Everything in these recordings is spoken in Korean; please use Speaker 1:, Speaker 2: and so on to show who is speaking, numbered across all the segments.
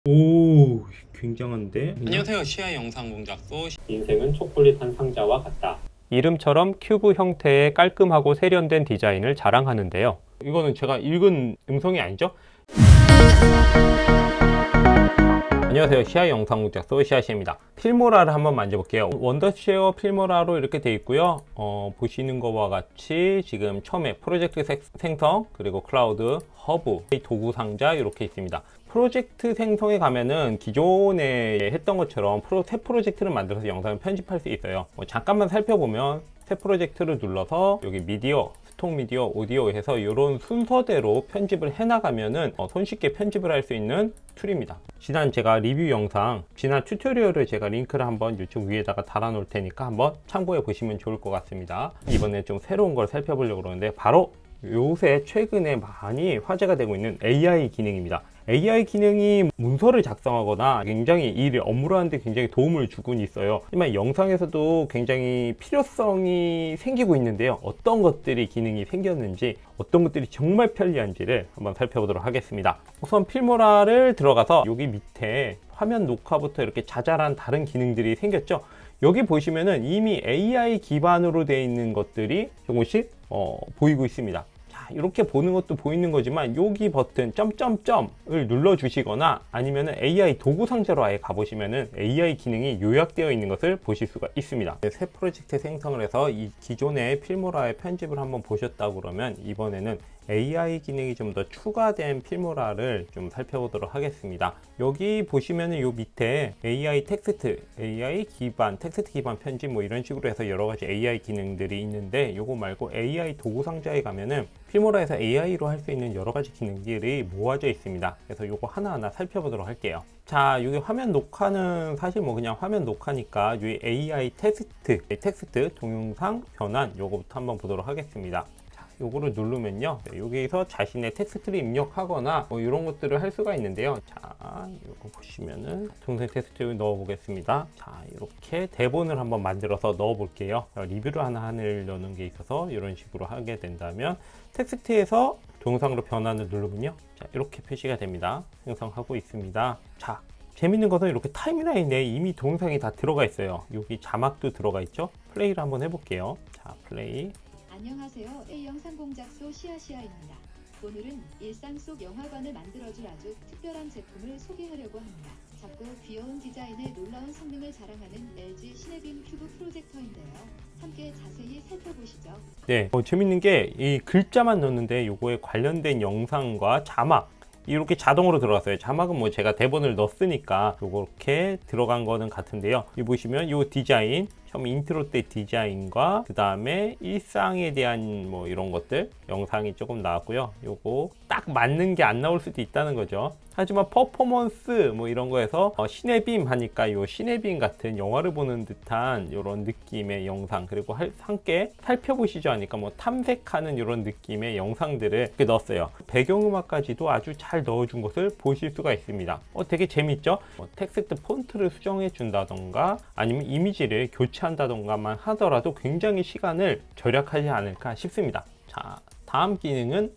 Speaker 1: 오, 굉장한데?
Speaker 2: 안녕하세요. 시야 영상 공작소
Speaker 1: 인생은 초콜릿 한 상자와 같다. 이름처럼 큐브 형태의 깔끔하고 세련된 디자인을 자랑하는데요. 이거는 제가 읽은 음성이 아니죠? 안녕하세요. 시야 영상 공작소 시야시입니다. 필모라를 한번 만져볼게요. 원더쉐어 필모라로 이렇게 되어 있고요. 보시는 것과 같이 지금 처음에 프로젝트 생성, 그리고 클라우드, 허브, 도구 상자 이렇게 있습니다. 프로젝트 생성에 가면은 기존에 했던 것처럼 새 프로젝트를 만들어서 영상을 편집할 수 있어요. 잠깐만 살펴보면 새 프로젝트를 눌러서 여기 미디어, 스톡 미디어, 오디오 해서 이런 순서대로 편집을 해나가면은 손쉽게 편집을 할 수 있는 툴입니다. 지난 제가 리뷰 영상, 지난 튜토리얼을 제가 링크를 한번 유튜브 위에다가 달아 놓을 테니까 한번 참고해 보시면 좋을 것 같습니다. 이번에 좀 새로운 걸 살펴보려고 그러는데 바로 요새 최근에 많이 화제가 되고 있는 AI 기능입니다. AI 기능이 문서를 작성하거나 굉장히 이 업무를 하는데 굉장히 도움을 주곤 있어요. 하지만 영상에서도 굉장히 필요성이 생기고 있는데요. 어떤 것들이 기능이 생겼는지, 어떤 것들이 정말 편리한지를 한번 살펴보도록 하겠습니다. 우선 필모라를 들어가서 여기 밑에 화면 녹화부터 이렇게 자잘한 다른 기능들이 생겼죠. 여기 보시면은 이미 AI 기반으로 되어 있는 것들이 조금씩 보이고 있습니다. 이렇게 보는 것도 보이는 거지만 여기 버튼 점점점을 눌러 주시거나 아니면은 AI 도구 상자로 아예 가보시면은 AI 기능이 요약되어 있는 것을 보실 수가 있습니다. 새 프로젝트 생성을 해서 이 기존의 필모라의 편집을 한번 보셨다고 그러면 이번에는 AI 기능이 좀 더 추가된 필모라를 좀 살펴보도록 하겠습니다. 여기 보시면은 요 밑에 AI 텍스트, AI 기반, 텍스트 기반 편집 뭐 이런 식으로 해서 여러 가지 AI 기능들이 있는데 요거 말고 AI 도구 상자에 가면은 필모라에서 AI로 할 수 있는 여러 가지 기능들이 모아져 있습니다. 그래서 요거 하나하나 살펴보도록 할게요. 자, 여기 화면 녹화는 사실 뭐 그냥 화면 녹화니까 이 AI 텍스트 동영상 변환 요거부터 한번 보도록 하겠습니다. 요거를 누르면요, 여기서 자신의 텍스트를 입력하거나 뭐 이런 것들을 할 수가 있는데요. 자, 요거 보시면은 동생 텍스트를 넣어 보겠습니다. 자, 이렇게 대본을 한번 만들어서 넣어 볼게요. 리뷰를 하나 하려는 게 있어서 이런 식으로 하게 된다면 텍스트에서 동영상으로 변환을 누르면요, 자, 이렇게 표시가 됩니다. 생성하고 있습니다. 자, 재밌는 것은 이렇게 타임라인에 이미 동영상이 다 들어가 있어요. 여기 자막도 들어가 있죠. 플레이를 한번 해볼게요. 자, 플레이.
Speaker 3: 안녕하세요. A영상 공작소 시아시아입니다. 오늘은 일상 속 영화관을 만들어줄 아주 특별한 제품을 소개하려고 합니다. 작고 귀여운 디자인에 놀라운 성능을 자랑하는 LG 시네빔 큐브 프로젝터인데요. 함께 자세히 살펴보시죠.
Speaker 1: 네, 재밌는 게 이 글자만 넣는데 요거에 관련된 영상과 자막 이렇게 자동으로 들어갔어요. 자막은 뭐 제가 대본을 넣었으니까 요렇게 들어간 거는 같은데요. 여기 보시면 요 디자인, 처음 인트로 때 디자인과 그 다음에 일상에 대한 뭐 이런 것들 영상이 조금 나왔고요. 요거 딱 맞는 게 안 나올 수도 있다는 거죠. 하지만 퍼포먼스 뭐 이런 거에서 시네빔 하니까 요 시네빔 같은 영화를 보는 듯한 이런 느낌의 영상, 그리고 함께 살펴보시죠 하니까 뭐 탐색하는 이런 느낌의 영상들을 이렇게 넣었어요. 배경음악까지도 아주 잘 넣어준 것을 보실 수가 있습니다. 되게 재밌죠? 텍스트 폰트를 수정해 준다던가 아니면 이미지를 교체한다던가만 하더라도 굉장히 시간을 절약하지 않을까 싶습니다. 자, 다음 기능은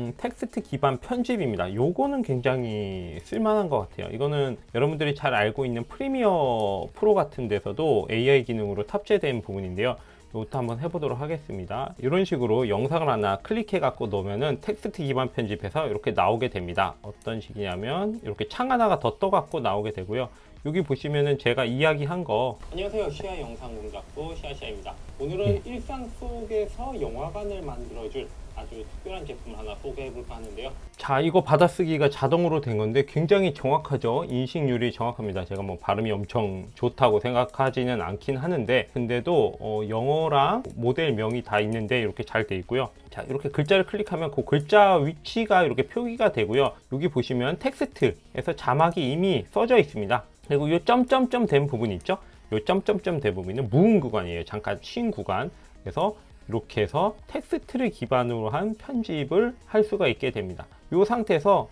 Speaker 1: 텍스트 기반 편집입니다. 요거는 굉장히 쓸만한 것 같아요. 이거는 여러분들이 잘 알고 있는 프리미어 프로 같은 데서도 AI 기능으로 탑재된 부분인데요. 이것도 한번 해보도록 하겠습니다. 이런 식으로 영상을 하나 클릭해 갖고 넣으면은 텍스트 기반 편집해서 이렇게 나오게 됩니다. 어떤 식이냐면 이렇게 창 하나가 더 떠 갖고 나오게 되고요. 여기 보시면은 제가 이야기한 거, 안녕하세요, 시야 영상 공작소 시야시야입니다. 오늘은 일상 속에서 영화관을 만들어줄 아주 특별한 제품 하나 소개해 볼까 하는데요. 자, 이거 받아쓰기가 자동으로 된 건데 굉장히 정확하죠. 인식률이 정확합니다. 제가 뭐 발음이 엄청 좋다고 생각하지는 않긴 하는데, 근데도 영어랑 모델명이 다 있는데 이렇게 잘 돼 있고요. 자, 이렇게 글자를 클릭하면 그 글자 위치가 이렇게 표기가 되고요. 여기 보시면 텍스트에서 자막이 이미 써져 있습니다. 그리고 이 점점점 된 부분이 있죠. 이 점점점 된 부분은 무음 구간이에요. 잠깐 쉰 구간. 그래서 이렇게 해서 텍스트를 기반으로 한 편집을 할 수가 있게 됩니다. 이 상태에서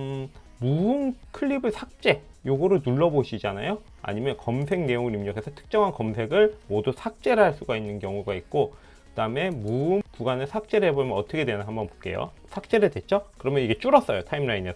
Speaker 1: 무음 클립을 삭제, 요거를 눌러 보시잖아요. 아니면 검색 내용을 입력해서 특정한 검색을 모두 삭제를 할 수가 있는 경우가 있고, 그 다음에 무음 구간을 삭제를 해보면 어떻게 되나 한번 볼게요. 삭제를 됐죠? 그러면 이게 줄었어요, 타임라인에서.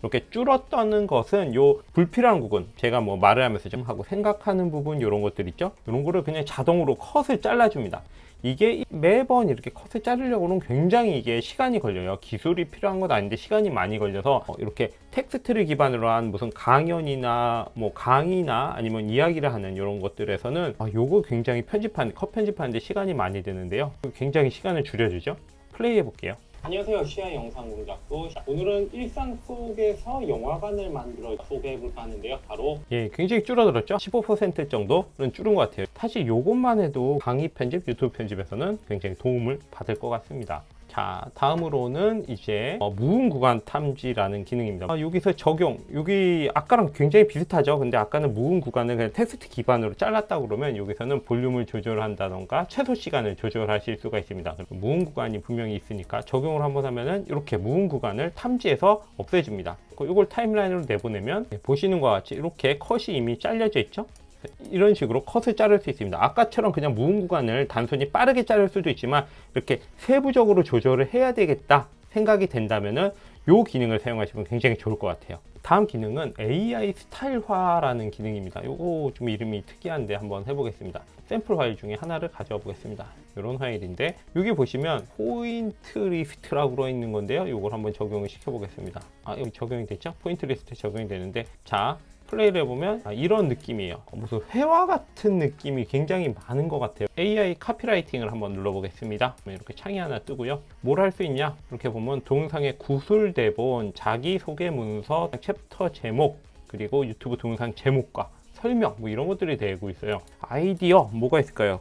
Speaker 1: 이렇게 줄었다는 것은 요 불필요한 부분, 제가 뭐 말을 하면서 좀 하고 생각하는 부분, 이런 것들 있죠. 이런 거를 그냥 자동으로 컷을 잘라줍니다. 이게 매번 이렇게 컷을 자르려고는 굉장히 이게 시간이 걸려요. 기술이 필요한 건 아닌데 시간이 많이 걸려서 이렇게 텍스트를 기반으로 한 무슨 강연이나 뭐 강의나 아니면 이야기를 하는 이런 것들에서는 요거 굉장히 컷 편집하는데 시간이 많이 드는데요. 굉장히 시간을 줄여주죠. 플레이 해볼게요.
Speaker 2: 안녕하세요. 시야 영상 공작소. 오늘은 일상 속에서 영화관을 만들어 소개해볼까 하는데요. 바로
Speaker 1: 굉장히 줄어들었죠. 15% 정도는 줄은 것 같아요. 사실 요것만 해도 강의 편집, 유튜브 편집에서는 굉장히 도움을 받을 것 같습니다. 자, 다음으로는 이제 무음 구간 탐지라는 기능입니다. 여기서 적용, 여기 아까랑 굉장히 비슷하죠. 근데 아까는 무음 구간을 그냥 텍스트 기반으로 잘랐다 그러면 여기서는 볼륨을 조절한다던가 최소 시간을 조절하실 수가 있습니다. 무음 구간이 분명히 있으니까 적용을 한번 하면은 이렇게 무음 구간을 탐지해서 없애줍니다. 이걸 타임라인으로 내보내면 보시는 것과 같이 이렇게 컷이 이미 잘려져 있죠. 이런 식으로 컷을 자를 수 있습니다. 아까처럼 그냥 무음 구간을 단순히 빠르게 자를 수도 있지만 이렇게 세부적으로 조절을 해야 되겠다 생각이 된다면은 이 기능을 사용하시면 굉장히 좋을 것 같아요. 다음 기능은 AI 스타일화라는 기능입니다. 이거 좀 이름이 특이한데 한번 해보겠습니다. 샘플 파일 중에 하나를 가져와 보겠습니다. 이런 파일인데 여기 보시면 포인트 리스트라고 되어 있는 건데요. 이걸 한번 적용을 시켜 보겠습니다. 여기 적용이 됐죠? 포인트 리스트 적용이 되는데, 자, 플레이를 해보면 이런 느낌이에요. 무슨 회화 같은 느낌이 굉장히 많은 것 같아요. AI 카피라이팅을 한번 눌러보겠습니다. 이렇게 창이 하나 뜨고요. 뭘 할 수 있냐? 이렇게 보면 동영상의 구술 대본, 자기소개 문서, 챕터 제목, 그리고 유튜브 동영상 제목과 설명, 뭐 이런 것들이 되고 있어요. 아이디어 뭐가 있을까요?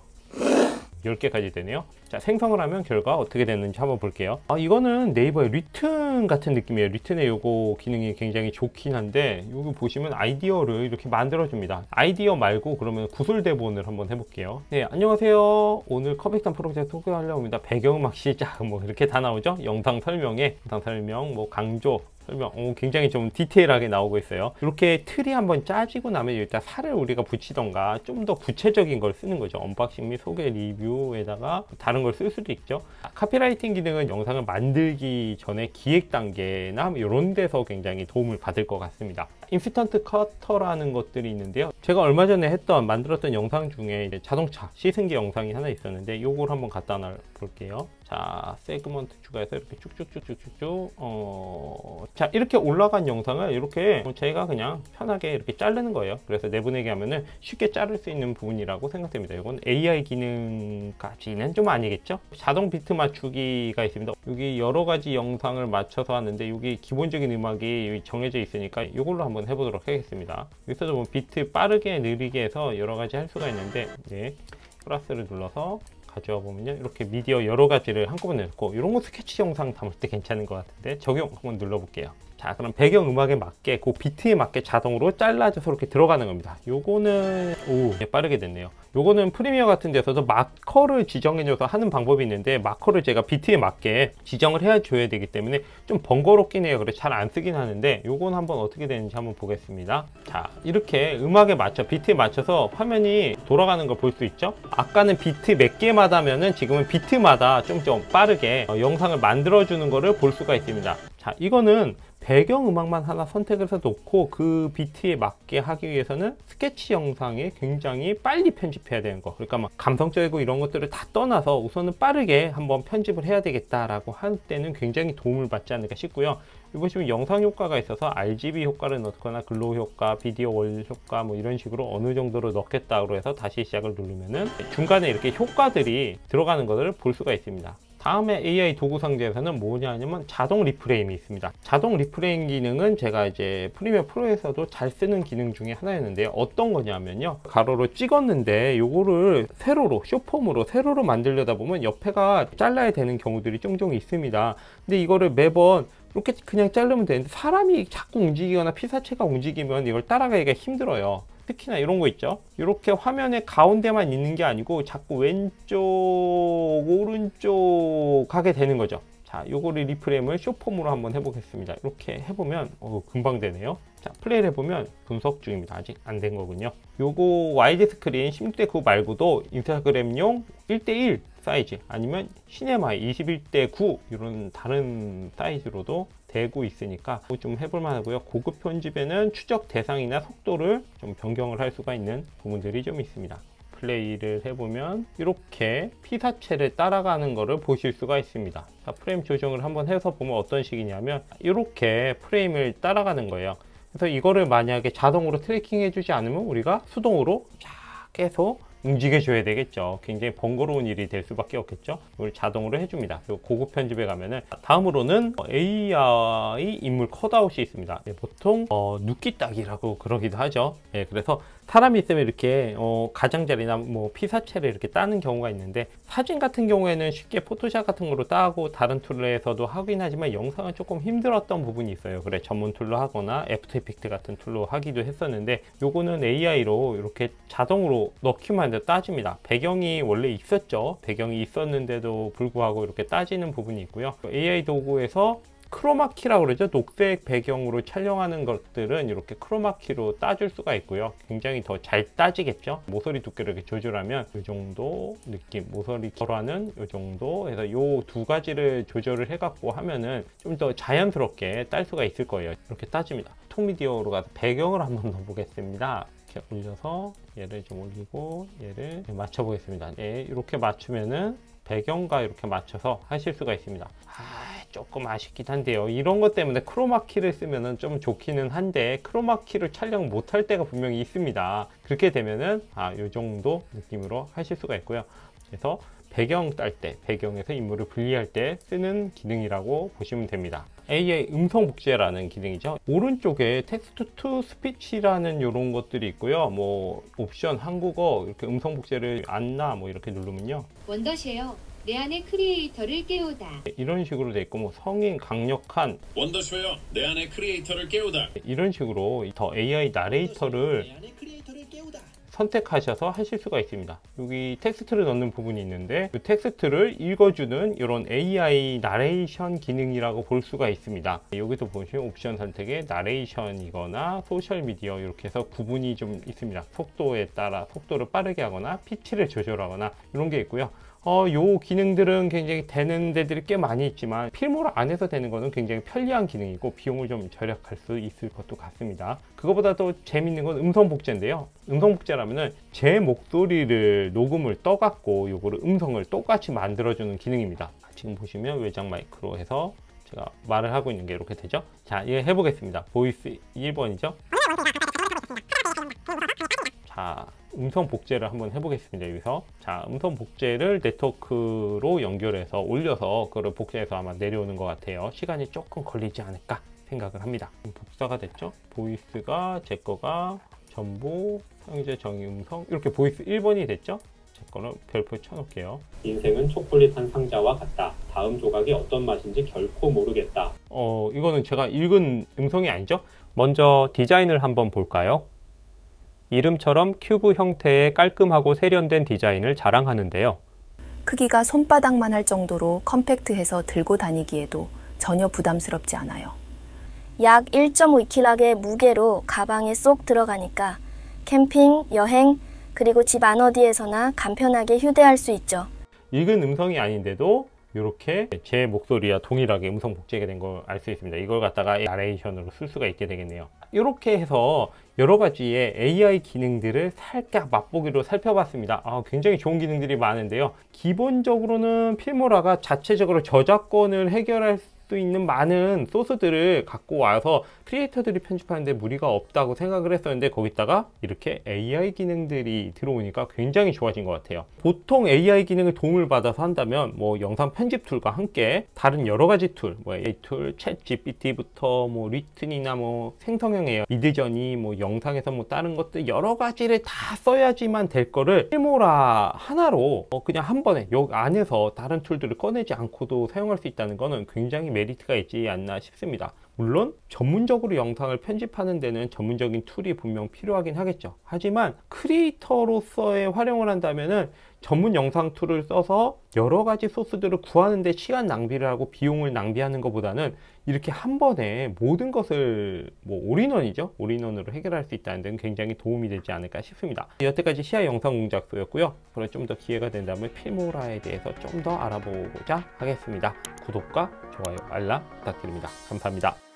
Speaker 1: 10개까지 되네요. 자, 생성을 하면 결과 어떻게 됐는지 한번 볼게요. 이거는 네이버의 리튼 같은 느낌이에요. 리튼의 요거 기능이 굉장히 좋긴 한데, 여기 보시면 아이디어를 이렇게 만들어줍니다. 아이디어 말고 그러면 구술 대본을 한번 해볼게요. 네, 안녕하세요. 오늘 컵백산 프로젝트 소개하려고 합니다. 배경음악 시작, 뭐 이렇게 다 나오죠. 영상 설명에, 영상 설명, 뭐 강조, 설명, 굉장히 좀 디테일하게 나오고 있어요. 이렇게 틀이 한번 짜지고 나면 일단 살을 우리가 붙이던가 좀 더 구체적인 걸 쓰는 거죠. 언박싱 및 소개 리뷰에다가 다른 걸 쓸 수도 있죠. 카피라이팅 기능은 영상을 만들기 전에 기획 단계나 이런 데서 굉장히 도움을 받을 것 같습니다. 인스턴트 커터라는 것들이 있는데요. 제가 얼마 전에 만들었던 영상 중에 이제 자동차 시승기 영상이 하나 있었는데 요걸 한번 갖다 놔 볼게요. 자, 세그먼트 추가해서 이렇게 쭉쭉쭉쭉쭉 자, 이렇게 올라간 영상을 이렇게 제가 그냥 편하게 이렇게 자르는 거예요. 그래서 내보내기 하면은 쉽게 자를 수 있는 부분이라고 생각됩니다. 이건 AI 기능까지는 좀 아니겠죠? 자동 비트 맞추기가 있습니다. 여기 여러 가지 영상을 맞춰서 하는데 여기 기본적인 음악이 정해져 있으니까 이걸로 한번 해보도록 하겠습니다. 여기서도 뭐 비트 빠르게 느리게 해서 여러 가지 할 수가 있는데, 플러스를 눌러서 가져와 보면요, 이렇게 미디어 여러 가지를 한꺼번에 넣고, 이런 거 스케치 영상 담을 때 괜찮은 것 같은데 적용 한번 눌러볼게요. 자, 그럼 배경 음악에 맞게 그 비트에 맞게 자동으로 잘라져서 이렇게 들어가는 겁니다. 요거는 빠르게 됐네요. 요거는 프리미어 같은 데서도 마커를 지정해줘서 하는 방법이 있는데, 마커를 제가 비트에 맞게 지정을 해줘야 되기 때문에 좀 번거롭긴 해요. 그래서 잘 안 쓰긴 하는데, 요건 한번 어떻게 되는지 한번 보겠습니다. 자, 이렇게 음악에 맞춰 비트에 맞춰서 화면이 돌아가는 걸 볼 수 있죠. 아까는 비트 몇 개마다면은 지금은 비트마다 좀 빠르게 영상을 만들어주는 거를 볼 수가 있습니다. 자, 이거는 배경 음악만 하나 선택해서 놓고 그 비트에 맞게 하기 위해서는 스케치 영상에 굉장히 빨리 편집해야 되는 거, 그러니까 막 감성적이고 이런 것들을 다 떠나서 우선은 빠르게 한번 편집을 해야 되겠다라고 할 때는 굉장히 도움을 받지 않을까 싶고요. 여기 보시면 영상 효과가 있어서 RGB 효과를 넣거나 글로우 효과, 비디오 월 효과 뭐 이런 식으로 어느 정도로 넣겠다고 해서 다시 시작을 누르면은 중간에 이렇게 효과들이 들어가는 것을 볼 수가 있습니다. 다음에 AI 도구 상자에서는 뭐냐면 자동 리프레임이 있습니다. 자동 리프레임 기능은 제가 이제 프리미어 프로에서도 잘 쓰는 기능 중에 하나였는데요. 어떤 거냐면요, 가로로 찍었는데 요거를 세로로, 숏폼으로 세로로 만들려다 보면 옆에가 잘라야 되는 경우들이 종종 있습니다. 근데 이거를 매번 이렇게 그냥 자르면 되는데, 사람이 자꾸 움직이거나 피사체가 움직이면 이걸 따라가기가 힘들어요. 특히나 이런 거 있죠. 이렇게 화면의 가운데만 있는 게 아니고 자꾸 왼쪽, 오른쪽 가게 되는 거죠. 자, 요거를 리프레임을 숏폼으로 한번 해보겠습니다. 이렇게 해보면 금방 되네요. 자, 플레이를 해보면 분석 중입니다. 아직 안 된 거군요. 요거 와이드 스크린 16:9 말고도 인스타그램용 1:1 사이즈, 아니면 시네마의 21:9 이런 다른 사이즈로도 되고 있으니까 좀 해볼만 하고요. 고급 편집에는 추적 대상이나 속도를 좀 변경을 할 수가 있는 부분들이 좀 있습니다. 플레이를 해보면 이렇게 피사체를 따라가는 것을 보실 수가 있습니다. 자, 프레임 조정을 한번 해서 보면 어떤 식이냐면 이렇게 프레임을 따라가는 거예요. 그래서 이거를 만약에 자동으로 트래킹 해주지 않으면 우리가 수동으로 쫙 계속 움직여줘야 되겠죠. 굉장히 번거로운 일이 될 수밖에 없겠죠. 이걸 자동으로 해줍니다. 그리고 고급 편집에 가면은 다음으로는 AI 인물 컷아웃이 있습니다. 보통 눕기 따기라고 그러기도 하죠. 그래서 사람이 있으면 이렇게 가장자리나 뭐 피사체를 이렇게 따는 경우가 있는데, 사진 같은 경우에는 쉽게 포토샵 같은 거로 따고 다른 툴에서도 하긴 하지만 영상은 조금 힘들었던 부분이 있어요. 그래 전문 툴로 하거나 애프터 이펙트 같은 툴로 하기도 했었는데, 요거는 AI로 이렇게 자동으로 넣기만 해도 따집니다. 배경이 원래 있었죠. 배경이 있었는데도 불구하고 이렇게 따지는 부분이 있고요. AI 도구에서 크로마키라고 그러죠. 녹색 배경으로 촬영하는 것들은 이렇게 크로마키로 따줄 수가 있고요. 굉장히 더 잘 따지겠죠. 모서리 두께를 이렇게 조절하면 이 정도 느낌, 모서리 결화는 이 정도 해서 이 두 가지를 조절을 해갖고 하면은 좀 더 자연스럽게 딸 수가 있을 거예요. 이렇게 따집니다. 톡미디어로 가서 배경을 한번 넣어보겠습니다. 이렇게 올려서 얘를 좀 올리고 얘를 맞춰 보겠습니다. 이렇게 맞추면은 배경과 이렇게 맞춰서 하실 수가 있습니다. 조금 아쉽긴 한데요. 이런 것 때문에 크로마키를 쓰면은 좀 좋기는 한데, 크로마키를 촬영 못할 때가 분명히 있습니다. 그렇게 되면은 이 정도 느낌으로 하실 수가 있고요. 그래서 배경 딸 때, 배경에서 인물을 분리할 때 쓰는 기능이라고 보시면 됩니다. AI 음성 복제라는 기능이죠. 오른쪽에 텍스트 투 스피치라는 이런 것들이 있고요. 뭐 옵션 한국어 이렇게 음성 복제를 안나 뭐 이렇게 누르면요.
Speaker 3: 원더쉐어 내 안의 크리에이터를 깨우다.
Speaker 1: 이런 식으로 돼 있고, 뭐 성인 강력한
Speaker 4: 원더쉐어 내 안의 크리에이터를 깨우다.
Speaker 1: 이런 식으로 더 AI 나레이터를 선택하셔서 하실 수가 있습니다. 여기 텍스트를 넣는 부분이 있는데, 이 텍스트를 읽어주는 이런 AI 나레이션 기능이라고 볼 수가 있습니다. 여기서 보시면 옵션 선택에 나레이션이거나 소셜미디어 이렇게 해서 구분이 좀 있습니다. 속도에 따라 속도를 빠르게 하거나 피치를 조절하거나 이런 게 있고요. 요 기능들은 굉장히 되는 데들이 꽤 많이 있지만 필모라 안에서 되는 거는 굉장히 편리한 기능이고 비용을 좀 절약할 수 있을 것도 같습니다. 그거보다 더 재밌는 건 음성 복제인데요. 음성 복제라면은 제 목소리를 녹음을 떠갖고 요거를 음성을 똑같이 만들어주는 기능입니다. 지금 보시면 외장 마이크로 해서 제가 말을 하고 있는 게 이렇게 되죠. 자, 이거 해보겠습니다. 보이스 1번이죠. 자, 음성 복제를 한번 해보겠습니다. 여기서 자, 음성 복제를 네트워크로 연결해서 올려서 그걸 복제해서 아마 내려오는 것 같아요. 시간이 조금 걸리지 않을까 생각을 합니다. 복사가 됐죠. 보이스가 제 거가 전부 사용자 정의 음성 이렇게 보이스 1번이 됐죠. 제 거는 별표 쳐놓을게요.
Speaker 2: 인생은 초콜릿 한 상자와 같다. 다음 조각이 어떤 맛인지 결코 모르겠다.
Speaker 1: 이거는 제가 읽은 음성이 아니죠. 먼저 디자인을 한번 볼까요? 이름처럼 큐브 형태의 깔끔하고 세련된 디자인을 자랑하는데요.
Speaker 5: 크기가 손바닥만 할 정도로 컴팩트해서 들고 다니기에도 전혀 부담스럽지 않아요.
Speaker 6: 약 1.5kg의 무게로 가방에 쏙 들어가니까 캠핑, 여행, 그리고 집 안 어디에서나 간편하게 휴대할 수 있죠.
Speaker 1: 읽은 음성이 아닌데도 이렇게 제 목소리와 동일하게 음성 복제가 된 걸 알 수 있습니다. 이걸 갖다가 나레이션으로 쓸 수가 있게 되겠네요. 이렇게 해서 여러 가지의 AI 기능들을 살짝 맛보기로 살펴봤습니다. 굉장히 좋은 기능들이 많은데요. 기본적으로는 필모라가 자체적으로 저작권을 해결할 수 있는 많은 소스들을 갖고 와서 크리에이터들이 편집하는데 무리가 없다고 생각을 했었는데, 거기다가 이렇게 AI 기능들이 들어오니까 굉장히 좋아진 것 같아요. 보통 AI 기능을 도움을 받아서 한다면 뭐 영상 편집 툴과 함께 다른 여러 가지 툴, 뭐 AI 툴, 챗 GPT부터 뭐 리튼이나 뭐 생성형 AI, 미드저니, 뭐 영상에서 뭐 다른 것들 여러 가지를 다 써야지만 될 거를 필모라 하나로 그냥 한 번에 여기 안에서 다른 툴들을 꺼내지 않고도 사용할 수 있다는 거는 굉장히 메리트가 있지 않나 싶습니다. 물론 전문적으로 영상을 편집하는 데는 전문적인 툴이 분명 필요하긴 하겠죠. 하지만 크리에이터로서의 활용을 한다면은 전문 영상 툴을 써서 여러 가지 소스들을 구하는데 시간 낭비를 하고 비용을 낭비하는 것보다는 이렇게 한 번에 모든 것을 올인원이죠. 올인원으로 해결할 수 있다는 데는 굉장히 도움이 되지 않을까 싶습니다. 여태까지 시야 영상 공작소였고요. 앞으로 좀 더 기회가 된다면 필모라에 대해서 좀 더 알아보고자 하겠습니다. 구독과 좋아요, 알람 부탁드립니다. 감사합니다.